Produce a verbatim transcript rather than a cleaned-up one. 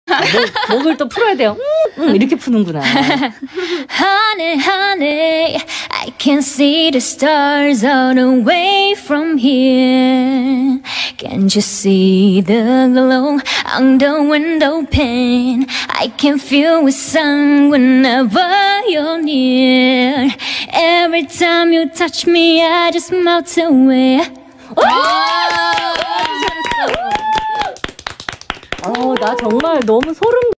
목, 목을 또 풀어야 돼요. 음, 음, 이렇게 푸는구나. Honey, honey, I can see the stars all the way from here. Can't you see the glow on the window pane? I can feel the sun whenever you're near. Every time you touch me, I just melt away. 어, 나 정말 너무 소름